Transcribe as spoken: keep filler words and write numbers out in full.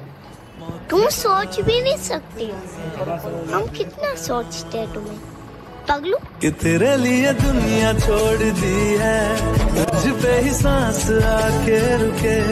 तुम सोच भी नहीं सकते, हम कितना सोचते हैं तुम्हें पगलू। कि तेरे लिए दुनिया छोड़ दी है, तुझ पे ही सांस आके रुके।